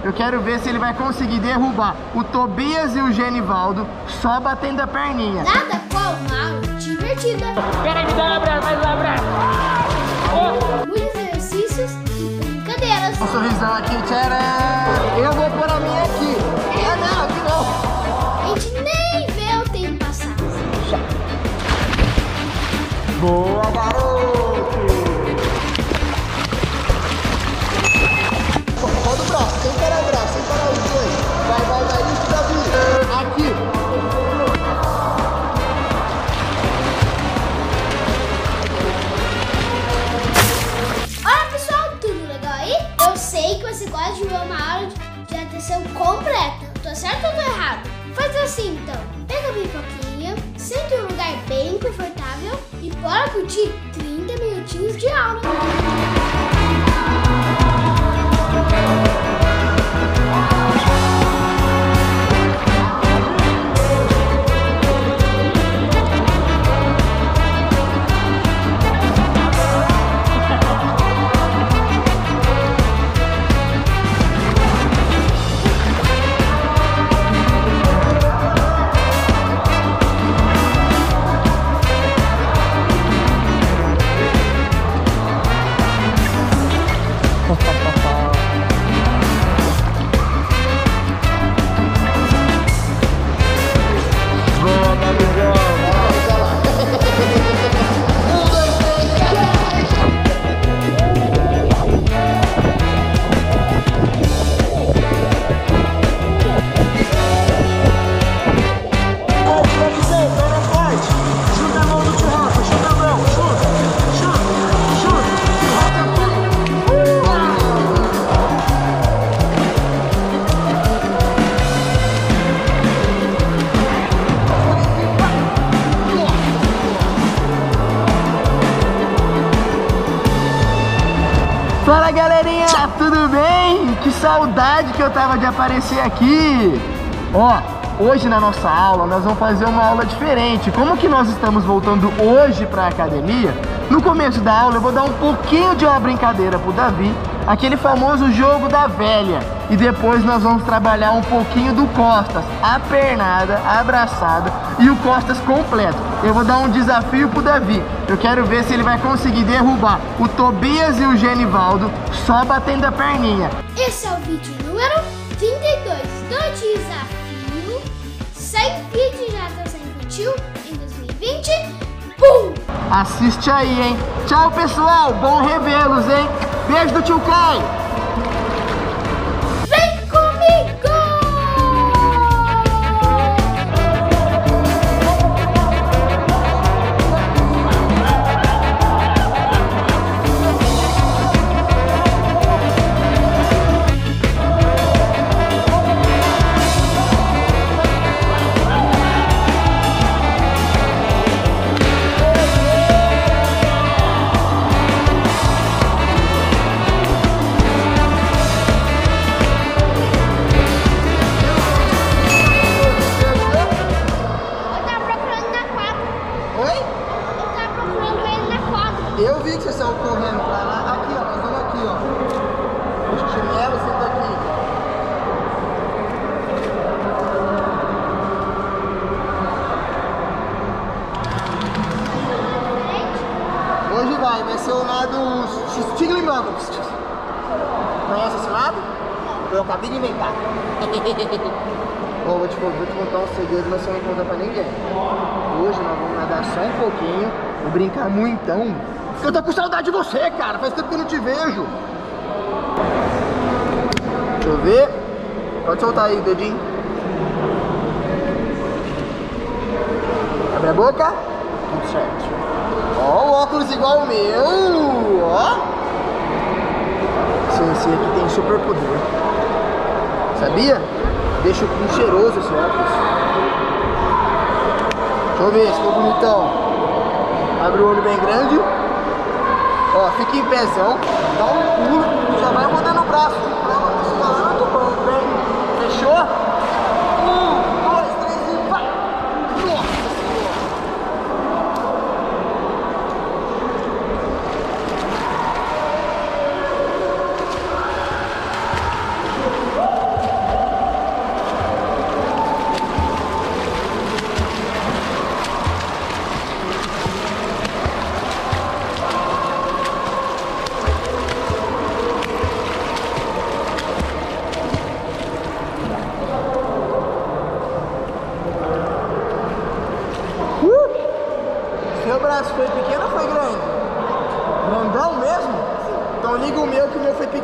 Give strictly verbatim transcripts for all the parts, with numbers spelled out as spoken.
Eu quero ver se ele vai conseguir derrubar o Tobias e o Genivaldo só batendo a perninha. Nada qual uma aula divertida. Peraí, me dá um abraço, mais um abraço. Oh. Muitos exercícios e brincadeiras. Um sorrisão aqui, tcharam! Eu vou pôr a minha aqui. Ah, não, aqui não. A gente nem vê o tempo passar. Boa, garoto! Roda o braço, sem parar o braço, sem parar os dois. Vai, vai, vai, isso, Davi. Aqui. Olá pessoal, tudo legal aí? Eu sei que você gosta de ver uma aula de atenção completa. Tô certo ou tô errado? Faz assim então. Pega a pipoquinha, senta em um lugar bem confortável e bora curtir trinta minutinhos de aula. Fala galerinha, tudo bem? Que saudade que eu tava de aparecer aqui. Ó, hoje na nossa aula nós vamos fazer uma aula diferente. Como que nós estamos voltando hoje pra academia, no começo da aula eu vou dar um pouquinho de uma brincadeira pro Davi, aquele famoso jogo da velha. E depois nós vamos trabalhar um pouquinho do costas, a pernada, a abraçada e o costas completo. Eu vou dar um desafio pro Davi. Eu quero ver se ele vai conseguir derrubar o Tobias e o Genivaldo só batendo a perninha. Esse é o vídeo número trinta e dois do desafio cem vídeos de atenção infantil em dois mil e vinte. Pum! Assiste aí, hein? Tchau, pessoal. Bom revê-los, hein? Beijo do tio Caio. Vem comigo! Eu vi que vocês estão correndo pra lá. Aqui, ó, nós vamos aqui, ó. O chinelo senta aqui. Hoje vai, vai ser o lado Stiglimambos. Conhece esse lado? Eu acabei de inventar. Bom, vou te, vou te contar um segredo, mas você não conta pra ninguém. Hoje nós vamos nadar só um pouquinho, vou brincar muitão. Eu tô com saudade de você, cara. Faz tempo que eu não te vejo. Deixa eu ver. Pode soltar aí o dedinho. Abre a boca. Tudo certo. Ó, o óculos igual o meu. Ó. Esse, esse aqui tem super poder. Sabia? Deixa um cheiroso esse óculos. Deixa eu ver se ficou bonitão. Abre o olho bem grande. Ó, fica em pezão, dá um pulo, já vai mudando o braço. Muito bom, bem. Fechou? Um, dois, três e vai! Nossa Senhora!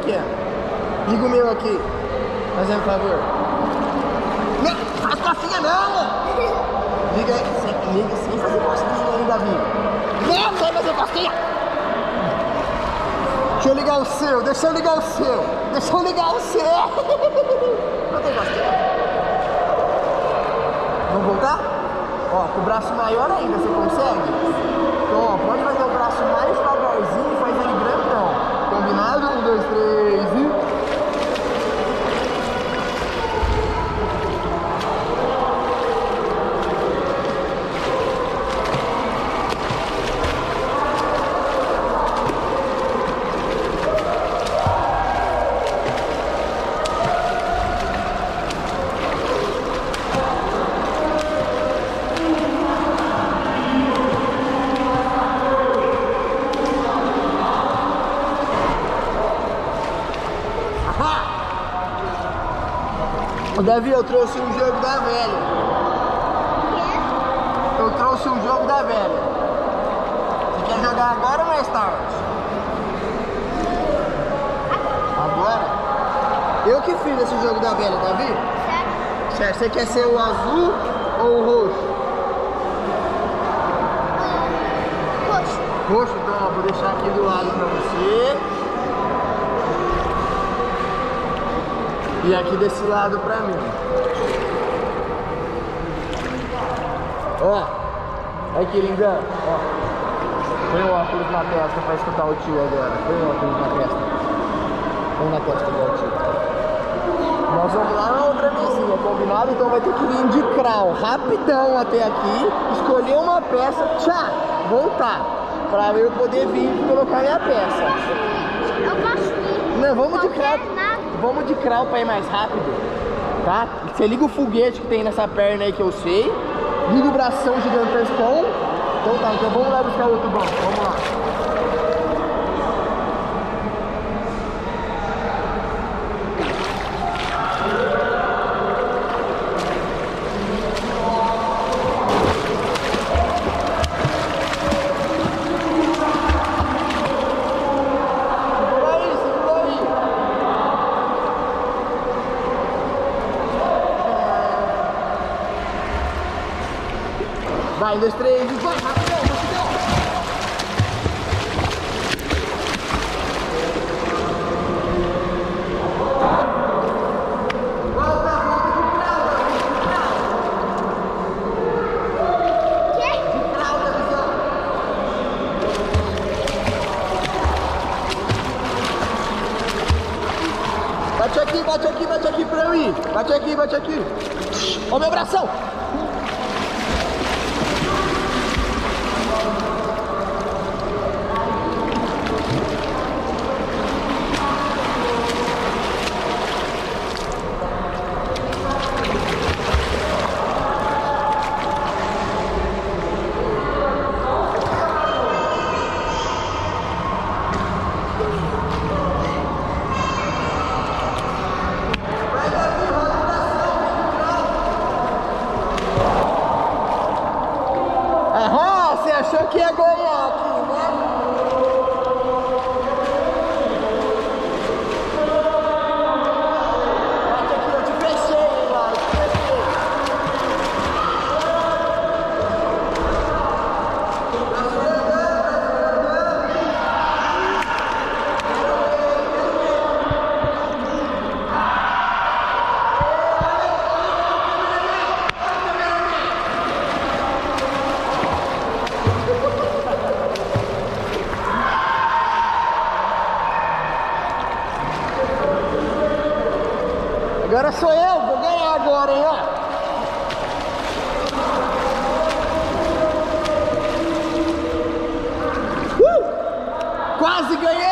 pequeno. Liga o meu aqui. Fazendo favor. Não, faz costinha não! Liga aí. Liga sem fazer costinha aí, Davi. Não, sem fazer costinha! Deixa eu ligar o seu, deixa eu ligar o seu. Deixa eu ligar o seu. Não tem costinha. Vamos voltar? Ó, com o braço maior ainda, você consegue? Então, ó, pode fazer o braço mais devagarzinho e faz ele grandão. Combinado? Um, dois, três e... Davi, eu trouxe um jogo da velha. Eu trouxe um jogo da velha. Você quer jogar agora ou mais tarde? Agora? Eu que fiz esse jogo da velha, Davi? Certo. Certo. Você quer ser o azul ou o roxo? Roxo. Roxo? Então, ó, vou deixar aqui do lado pra você. E aqui desse lado pra mim. Ó, olha que lindão. Ó, põe o óculos na testa pra escutar o tio agora. Põe o óculos na testa. Põe na testa igual o tio. Nós vamos lá na outra mesinha, combinado? Então vai ter que vir de crawl rapidão até aqui, escolher uma peça, tchá, voltar. Pra eu poder vir e colocar minha peça. Eu posso ir. Não, vamos de crawl. Vamos de crawl pra ir mais rápido, tá? Você liga o foguete que tem nessa perna aí que eu sei. Liga o bração gigantescão. Então tá, então vamos lá buscar outro banco. Vamos lá. Vai, um, dois, três e vai, rapidão, rapidão! Volta, volta de fralda, de fralda! Quê? De fralda, visão! Bate aqui, bate aqui, bate aqui pra eu ir! Bate aqui, bate aqui! Ó o meu bração! Achou que ia ganhar aqui, né? Bate aqui, eu te fechei, lá, eu te fechei. Agora sou eu, vou ganhar agora, hein, ó. Uh! Quase ganhei!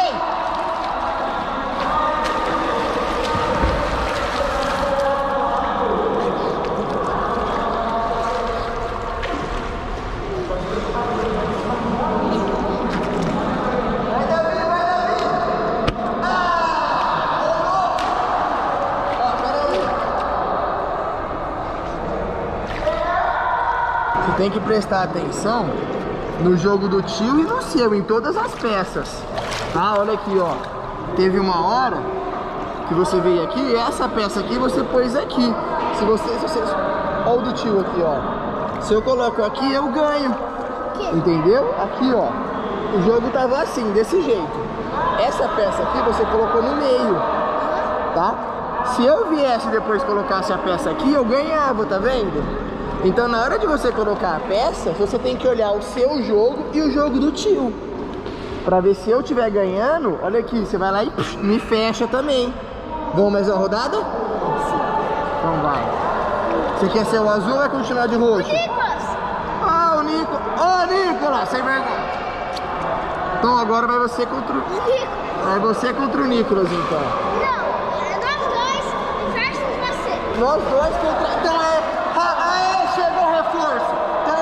Tem que prestar atenção no jogo do tio e no seu, em todas as peças, tá? Olha aqui, ó. teve uma hora que você veio aqui e essa peça aqui você pôs aqui. Se você, se você... Olha o do tio aqui, ó. Se eu coloco aqui, eu ganho. Entendeu? Aqui, ó. O jogo tava assim, desse jeito. Essa peça aqui você colocou no meio, tá? Se eu viesse depois colocasse a peça aqui, eu ganhava, tá vendo? Então na hora de você colocar a peça, você tem que olhar o seu jogo e o jogo do tio. Pra ver se eu estiver ganhando, olha aqui, você vai lá e psh, me fecha também. Vamos mais uma rodada? Então vai. Você quer ser o azul ou vai continuar de roxo? Nicolas! Ah, o Nicolas! Ó, oh, Nicolas! Sem vergonha! Então agora vai você contra o... Vai você contra o Nicolas, então. Não, nós dois versus você. Nós dois contra... Então é... Aê, chegou o reforço! Então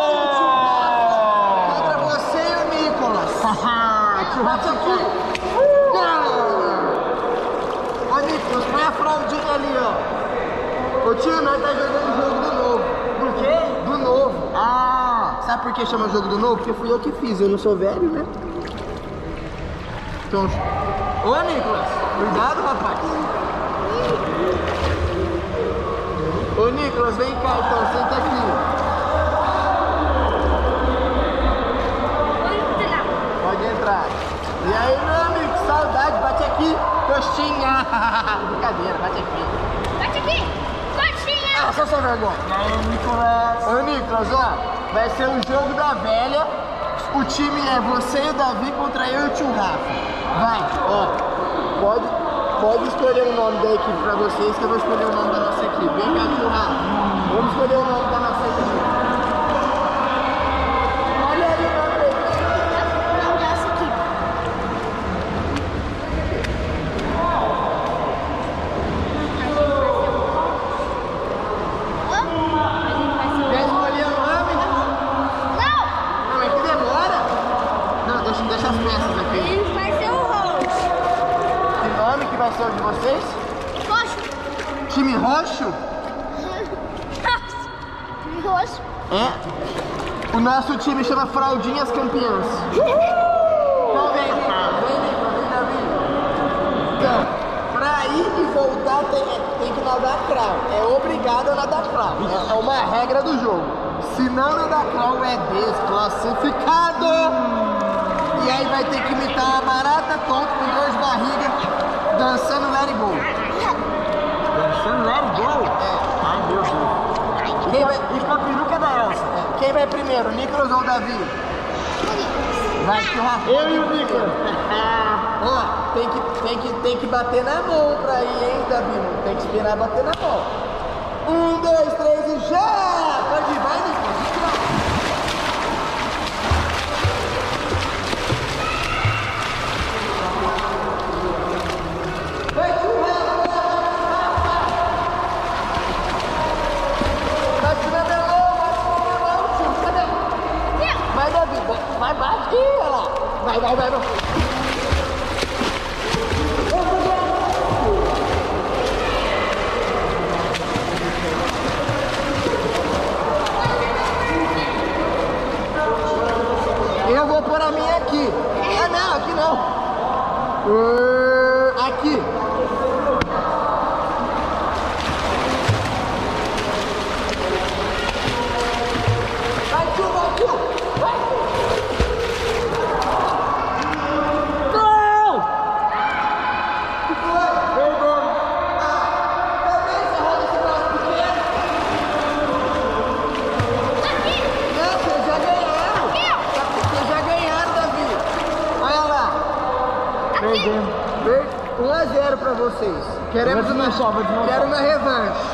é... Contra você e o Nicolas. Bate aqui! Ô, Nicolas, põe a fraldinha ali, ó. Ô, tio, nós tá jogando o jogo do novo. Por quê? Do novo. Ah, sabe por que chama jogo do novo? Porque fui eu que fiz, eu não sou velho, né? Então... Ô, Nicolas, cuidado, rapaz. Ô, Nicolas, vem cá, então, senta aqui. Pode entrar. E aí, meu amigo, que saudade, bate aqui, coxinha. Brincadeira, bate aqui. Bate aqui, coxinha. Ah, só sua vergonha. Ô, Nicolas. Ô, Nicolas, ó, vai ser o jogo da velha. O time é você e o Davi contra eu e o tio Rafa. Vai, ó, pode, pode escolher o nome da equipe pra vocês, que eu vou escolher o nome da nossa equipe. Vem cá, tio Rafa. Vamos escolher o nome da nossa equipe. Olha aí o nome da equipe. Não, dessa equipe. Quer escolher o nome? Não! Não, é que demora. Não, deixa, deixa as peças aqui. Ele vai ser o roxo. Que nome que vai ser o de vocês? Roxo. Time roxo? Roxo. É. O nosso time chama Fraldinhas Campeãs. Então vem, Nicolas, vem, Nicolas, vem, Davi. Então, pra ir e voltar tem, tem que nadar crawl. É obrigado a nadar crawl. É, é uma regra do jogo. Se não nadar crawl é desclassificado. E aí vai ter que imitar uma barata tonta com dor de barriga, dançando Let It Go. Dançando Let It Go? É. Ai, meu Deus. Quem vai... E com a peruca da Elsa. É. Quem vai primeiro, Nicolas ou Davi? Vai, tio Rafa. Eu e o Nicolas. Ó, tem que, tem, que, tem que bater na mão pra ir, hein, Davi? Tem que esperar bater na mão. Um, dois, três e já! Pode ir, vai, Nicolas. Vai, tio Rafa! Bate na minha mão, bate na minha mão, tio. Cadê? Vai, Davi, vai, bate. Ih, olha lá. Vai, vai, vai, vai. Eu vou pôr a minha aqui. Ah, não, aqui não. Uh, aqui. Vai, tio, vai, tio. Vai, tio. Não! O que foi? Perdão. Ah, também você roda esse braço pequeno? Aqui. Não, vocês já ganharam. Aqui, ó. Vocês já ganharam, Davi. Olha lá. Aqui. um a zero pra vocês. Queremos uma, quero uma revanche.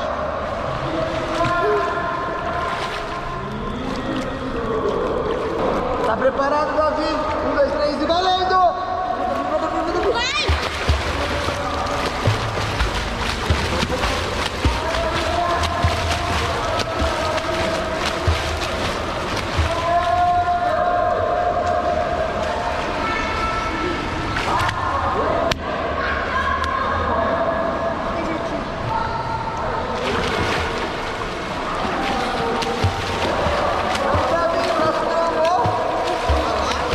Tá preparado, Davi? Um, dois, três e valendo! Vai. Davi, próximo é o gol.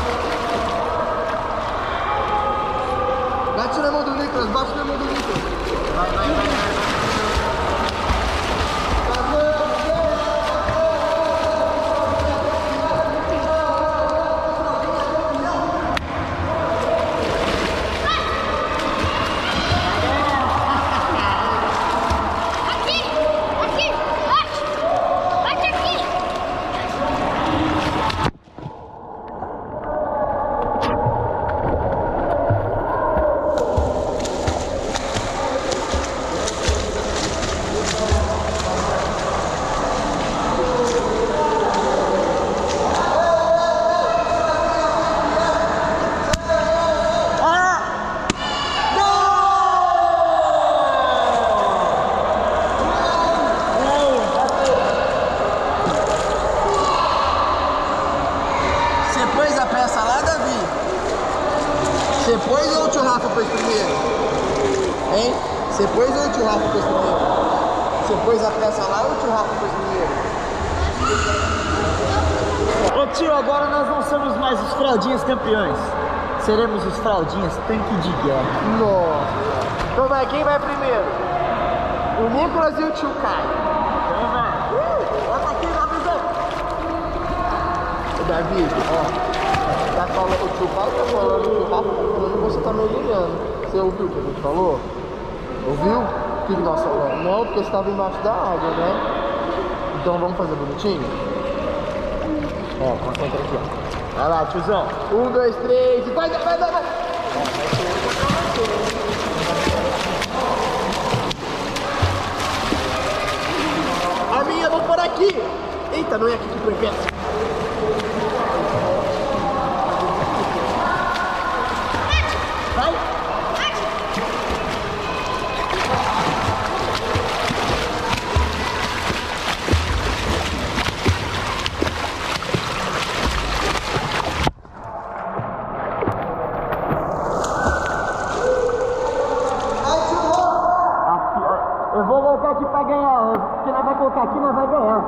Você pôs ou o tio Rafa pôs primeiro? Você pôs a peça lá ou o tio Rafa pôs primeiro? Ô tio, agora nós não somos mais os fraldinhas campeões. Seremos os fraldinhas tanque de guerra. Nossa. Então vai, quem vai primeiro? O Nicolas e o tio Caio. Então vai. Olha aqui, Davizão. Davi, ó. Tá falando, o tio Caio tá falando, o tio Rafa tá falando, você tá me olhando. Você ouviu o que a gente falou? Ouviu? O que que nós falamos? Não, porque você estava embaixo da água, né? Então vamos fazer bonitinho? Ó, concentra aqui, ó. Vai lá, tiozão. Um, dois, três e vai, vai, vai, vai. A minha, vou por aqui. Eita, não é aqui que foi perto. Vai. Eu vou colocar aqui pra ganhar, porque nós vai colocar aqui, nós vai ganhar.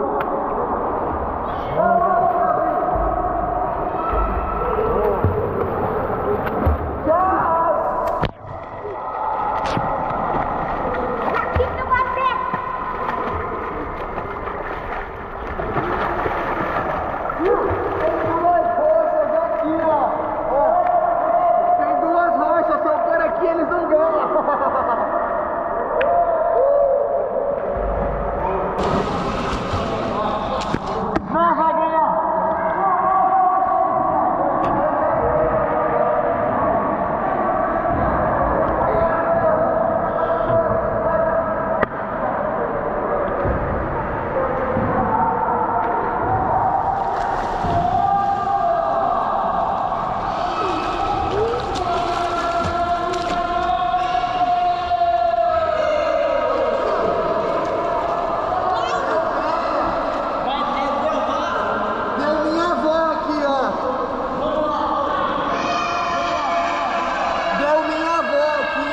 Tem duas rochas, se eu for aqui eles não ganham. Não vai ganhar. Deu minha avó aqui, ó. Deu minha avó aqui,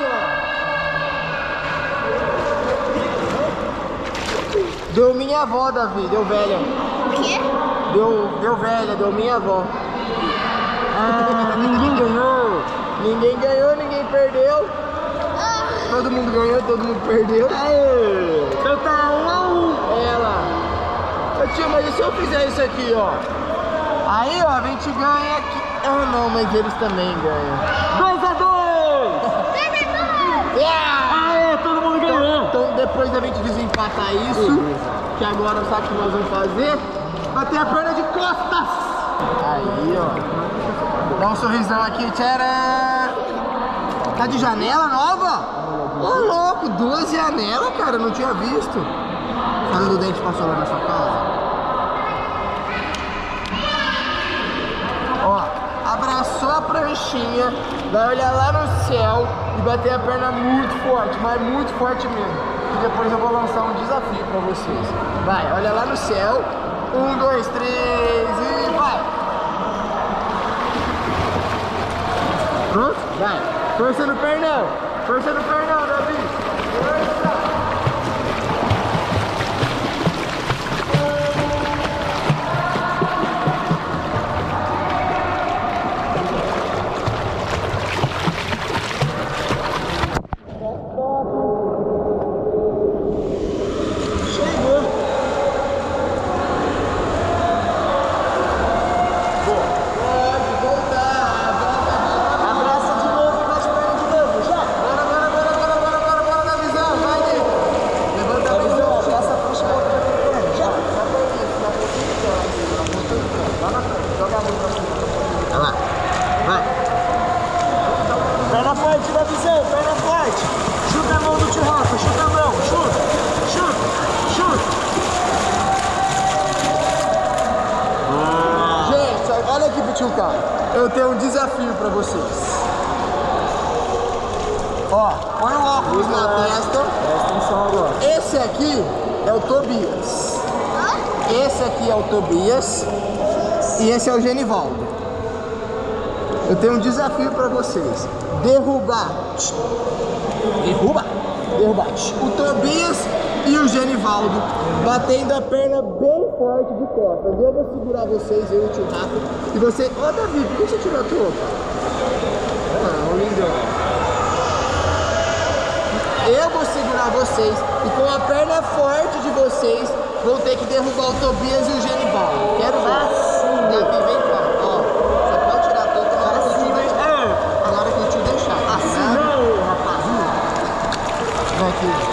ó. Deu minha avó, Davi. Deu velha. O quê? Deu, deu velha, deu minha avó. Ah, ninguém ganhou. Ninguém ganhou, ninguém perdeu. Todo mundo ganhou, todo mundo perdeu. Aê, então tá um a um. Ela. Ô tio, mas e se eu fizer isso aqui, ó? Aí, ó, a gente ganha aqui. Ah, não, mas eles também ganham. dois a dois. Yeah! Aê, todo mundo Então, ganhou. então depois da gente desempatar isso, que agora sabe o que nós vamos fazer? Bater a perna de costas. Aí, ó. Dá um sorrisão aqui, tcharam. Tá de janela nova? Ô, louco, duas janelas, cara, eu não tinha visto. Fala do dente passou lá na sua casa. Ó, abraçou a pranchinha, vai olhar lá no céu e bater a perna muito forte, mas muito forte mesmo. E depois eu vou lançar um desafio pra vocês. Vai, olha lá no céu. Um, dois, três e vai! Pronto? Vai! Força no pernão! Força no pernão, Davi! Força! Eu tenho um desafio pra vocês. Ó, põe o óculos na testa. Presta atenção agora. Esse aqui é o Tobias. Esse aqui é o Tobias. E esse é o Genivaldo. Eu tenho um desafio pra vocês. Derrubar. Derruba. Derbate. O Tobias e o Genivaldo batendo a perna bem forte de costas. Eu vou segurar vocês, eu e o tio Rafa. E você... Ô, Davi, por que você tirou a tua roupa? Não, lindão. Eu vou segurar vocês e com a perna forte de vocês vão ter que derrubar o Tobias e o Genivaldo. Quero ver. Assim, Davi, vem cá. Ó, você pode tirar a touca na hora que eu te deixar. Na hora que eu te deixar. Assim não, rapazinho. Vem aqui.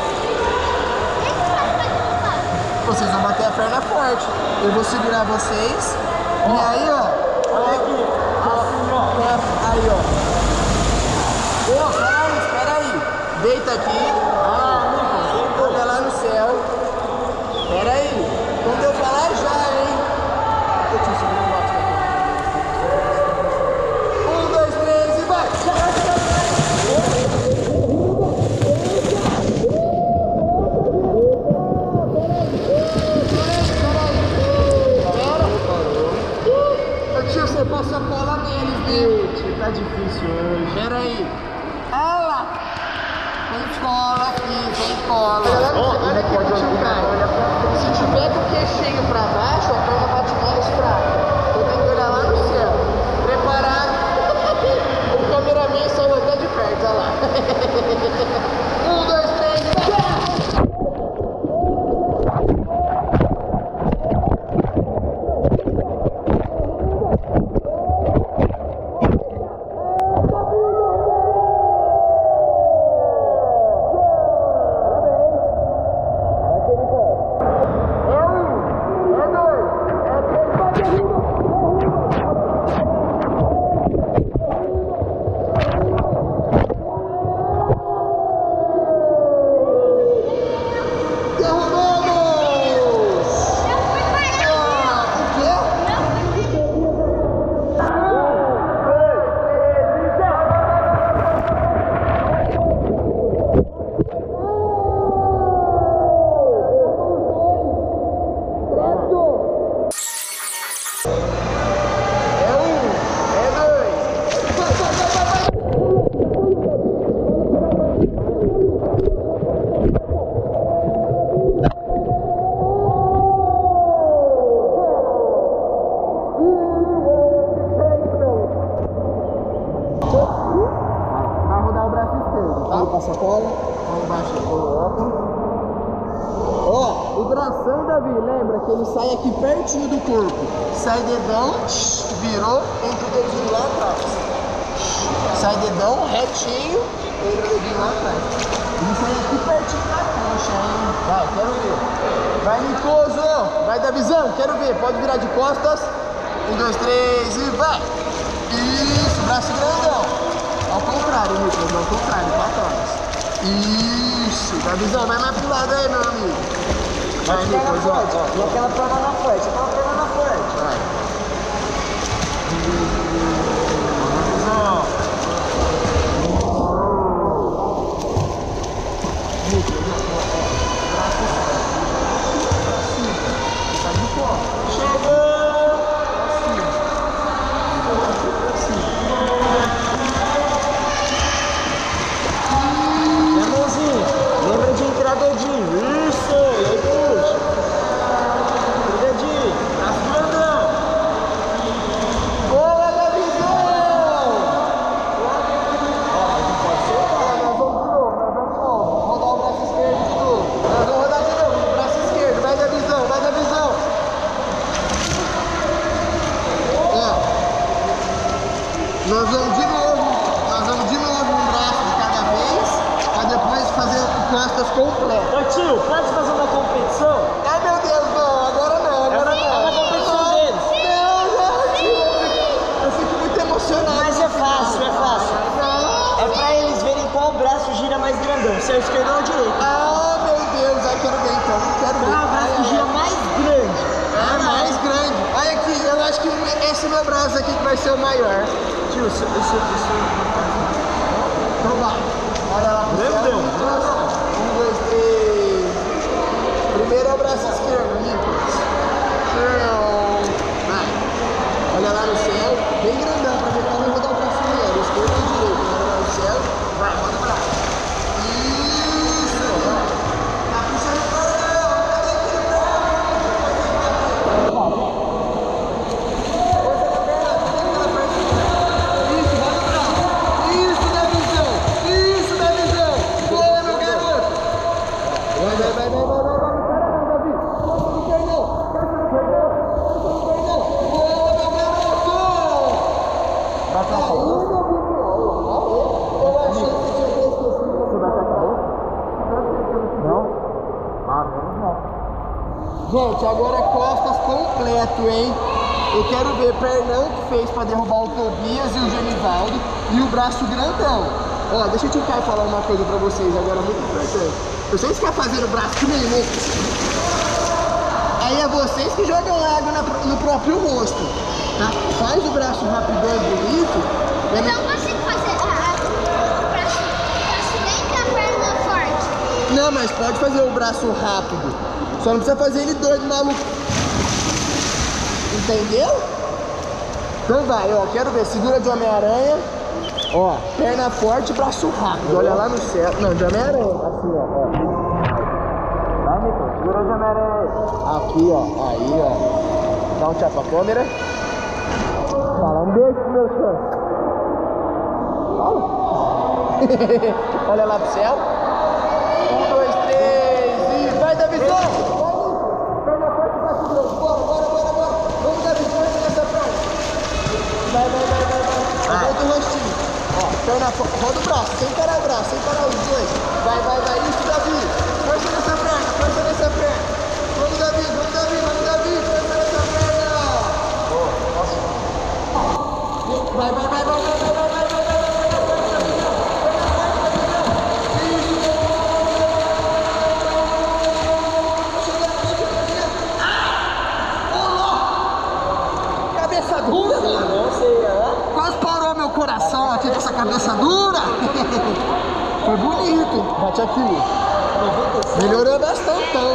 Vocês vão bater a perna forte. Eu vou segurar vocês. Ó. E aí, ó. Olha aqui. Assim, ó. Aí, ó. Ô, peraí, espera aí. Deita aqui. Ah, olha lá no céu. Pera aí. Quando eu falar já, hein? Eu te ensino um negócio aqui. Um, dois, três e vai! Ô tio, você passa a cola neles, né? Tio, tá difícil hoje. Pera aí. Ela! Tem cola aqui, tem cola. Oh, olha aqui pro tio Caio. Se tiver com o queixinho pra baixo, a perna bate mais fraca. Então tem que olhar lá no céu. Preparado. O cameraman saiu até de perto, olha lá. Um, dois, três, vai! Sacola, vamos baixar o óculos. Ó, o bração, Davi, lembra que ele sai aqui pertinho do corpo. Sai dedão, virou, entra o dedinho lá atrás. Sai dedão, retinho, entra o dedinho lá atrás. Ele sai aqui pertinho da coxa, hein? Vai, quero ver. Vai, Nicoso, vai da visão, quero ver. Pode virar de costas. Um, dois, três e vai. Isso, braço grandão. Ao contrário, Nicolas, ao contrário, pra trás. Isso, dá visão, vai mais pro lado aí, meu amigo. Vai, Nicolas, ó, ó. E aquela perna na frente, aquela perna na frente. Vai. Visão. Nicolas, ó, ó. Braço assim. Tá de fora. Chegou. Lembra de entrar dedinho. Isso! E aí puxa. Dedinho. Braço grandão. Boa, Gabizão! Ó, não pode soltar. Nós vamos de novo, nós vamos de novo. Rodar o braço esquerdo de novo. Nós vamos rodar de novo. O braço esquerdo. Vai, Gabizão, vai, Gabizão. Ó. Nós vamos de novo. Nós vamos de novo um braço de cada vez. Pra depois fazer costas completas. Ô tio, pode fazer uma competição? Ai meu Deus, não, agora não, agora É não. uma competição deles. Não, não, tio, eu fico, eu fico muito emocionado. Mas é fácil, é fácil. Não. É pra eles verem qual braço gira mais grandão, se é o esquerdo ou o direito. Ah, meu Deus, ai, quero ver então, quero ver. Qual é o braço que gira mais grande? É mais grande. Olha aqui, eu acho que esse meu braço aqui que vai ser o maior. Tio, isso, isso, isso. Então vai. Olha lá pro Meu céu. Deus. Um, dois, três. Primeiro é o braço esquerdo, Nicolas. Vai. Olha lá no céu. Bem grandão pra ver qual vai rodar o braço primeiro. Esquerdo ou direito. Olha lá no céu. Vai, roda o braço. Isso. Vai, vai, vai, vai, vai, vai, vai, não para não, Davi. Força no pernão, força no pernão, força no pernão. Boa, meu garoto! Vai pra cá. Eu achei que tinha esquecido. Você vai pra cá? Não? Ah, menos mal. Gente, agora costas completo, hein? Eu quero ver pernão que fez pra derrubar o Tobias e o Genivaldo e o braço grandão. Ó, deixa eu te falar uma coisa pra vocês agora muito importante. Vocês querem fazer o braço que nem louco? Aí é vocês que jogam água na, no próprio rosto, tá? Faz o braço rapidão e bonito. Eu não consigo fazer a, a, o braço, o braço nem com a perna forte. Não, mas pode fazer o braço rápido. Só não precisa fazer ele doido, maluco. Entendeu? Então vai, ó, quero ver. Segura de Homem-Aranha. Ó, perna forte, braço rápido. Olha lá no céu. Não, de Homem-Aranha. Assim, ó, ó. Vai, Nico. Segura de Homem-Aranha. Aqui, ó. Aí, ó. Dá um tchau pra câmera. Fala um beijo pros meus fãs. Fala. Olha lá pro céu. Um, dois, três e vai, Davizão! Perna forte, braço grosso. Bora, bora, bora, bora. Vamos, Davizão, entra nessa perna. Vai, vai, vai, vai, vai. Volta o rostinho. Ó, perna forte. Roda o braço, sem parar o braço, sem parar os dois. Vai, vai, vai. Isso, Davi. Força nessa perna, força nessa perna. Vamos, Davi, vamos, Davi, vamos, Davi. Força nessa perna. Boa, posso? Vai, vai, vai, vai, vai, vai, vai, vai, vai, vai, vai. Cabeça dura? Não sei, é. Quase parou meu coração aqui dessa cabeça dura. Foi bonito. Bate aqui. Melhorou bastante, já.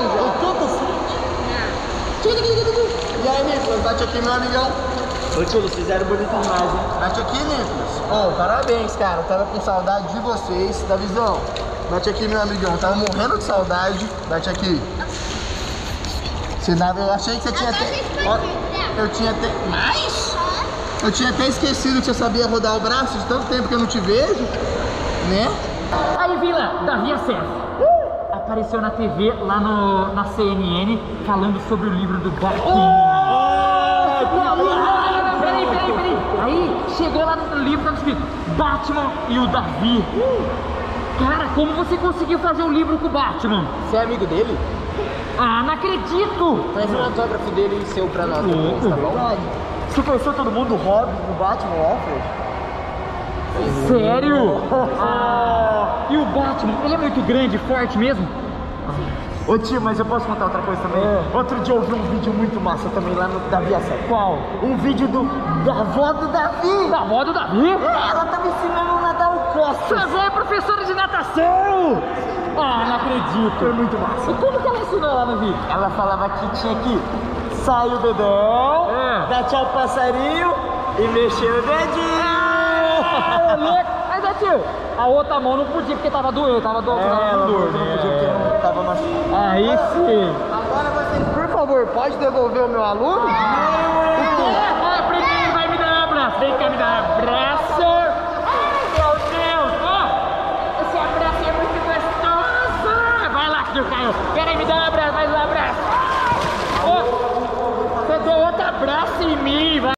E aí, Nicolas, bate aqui, meu amigão. Ô tio, vocês fizeram bonito demais, hein? Bate aqui, Nicolas. Ó, parabéns, cara. Eu tava com saudade de vocês, da visão. Bate aqui, meu amigão. Eu tava morrendo de saudade. Bate aqui. Você dava, eu achei que você tinha até. Ó, eu tinha até. Mais? Eu tinha até esquecido que você sabia rodar o braço de tanto tempo que eu não te vejo, né? Aí, Vila, Davi Acesso. Apareceu na T V, lá no, na C N N, falando sobre o livro do Batman. Peraí, peraí, peraí. Aí, chegou lá no livro, tá escrito Batman e o Davi. Cara, como você conseguiu fazer um livro com o Batman? Você é amigo dele? Ah, não acredito! Faz um autógrafo dele e seu pra nós depois, tá bom? Você conheceu todo mundo, o Robin, o Batman, o Alfred? Sério? Ah, e o Batman, ele é muito grande, forte mesmo? Ô tio, mas eu posso contar outra coisa também? É. Outro dia eu vi um vídeo muito massa também lá no Davi Acesso. Qual? Um vídeo do, da avó do Davi. Da avó do Davi? É, ela tava ensinando a nadar o Costa. Você é professora de natação! Ah, não acredito. Foi muito massa. E como que ela ensinou lá no vídeo? Ela falava que tinha que sair o dedão, É. dar tchau pro passarinho e mexer o dedinho. Ah, louco. Mas é tio, a outra mão não podia porque tava doendo, tava doendo. É, ela dor, não podia porque não tava machucado. Aí sim. Agora vocês, por favor, pode devolver o meu aluno? Ah, primeiro vai me dar um abraço, vem cá me dar um abraço.